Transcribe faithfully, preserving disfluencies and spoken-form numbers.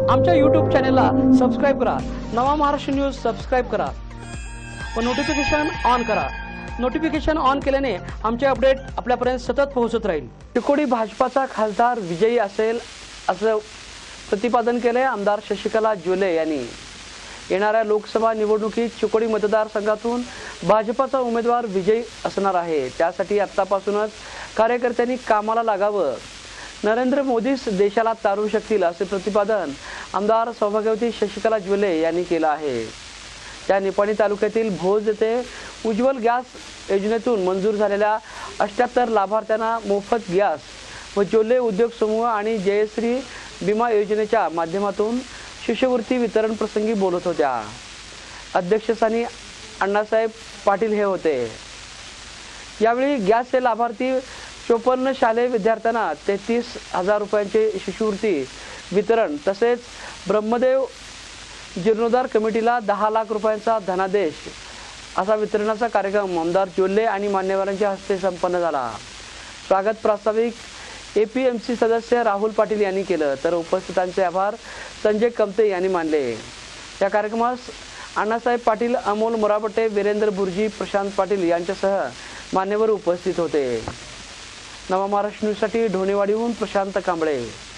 आमच्या यूट्यूब चॅनलला सबस्क्राईब करा। नवा महाराष्ट्र न्यूज सबस्क्राईब करा व नोटिफिकेशन ऑन करा। नोटिफिकेशन ऑन केल्याने आमचे अपडेट आपल्यापर्यंत सतत पोहोचत राहील। चिकोडी भाजपाचा खासदार विजयी असेल असं प्रतिपादन केले आमदार शशिकला जोले यांनी। येणाऱ्या लोकसभा निवडणुकीत चिकोडी मतदारसंघातून भाजपाचा उमेदवार विजयी असणार आहे। त्यासाठी आतापासूनच कार्यकर्त्यांनी कामाला लागावं। नरेंद्र मोदीच देशाला तारू शकतील असे प्रतिपादन आमदार सौभाग्यवती शशिकला जोले यांनी केलं आहे। त्या निपाणी तालुक्यातील भोज येथे उज्ज्वल गॅस योजनेतून मंजूर झालेल्या अठ्ठ्याहत्तर लाभार्थ्यांना मोफत गॅस व जोले उद्योग समूह आणि जयश्री विमा योजनेच्या माध्यमातून शिष्यवृत्ती वितरण प्रसंगी बोलत होत्या। अध्यक्षस्थानी अण्णासाहेब पाटील हे होते। यावेळी गॅसचे लाभार्थी चोपन्न शालेय विद्यार्थ्यांना तेहतीस हजार रुपयांचे शिष्यवृत्ती वितरण तसेच ब्रह्मदेव जीर्णोद्धार कमिटीला दहा लाख रुपयांचा धनादेश असा वितरणाचा कार्यक्रम आमदार जोले आणि मान्यवरांच्या हस्ते संपन्न झाला। स्वागत प्रास्ताविक एपीएमसी सदस्य राहुल पाटील यांनी केलं तर उपस्थितांचे आभार संजय कमते यांनी मानले। या कार्यक्रमास अण्णासाहेब पाटील, अमोल मोराबटे, वीरेंद्र बुर्जी, प्रशांत पाटील यांच्यासह मान्यवर उपस्थित होते। नवा महाराष्ट्र न्यूजसाठी ढोणेवाडीहून प्रशांत कांबळे।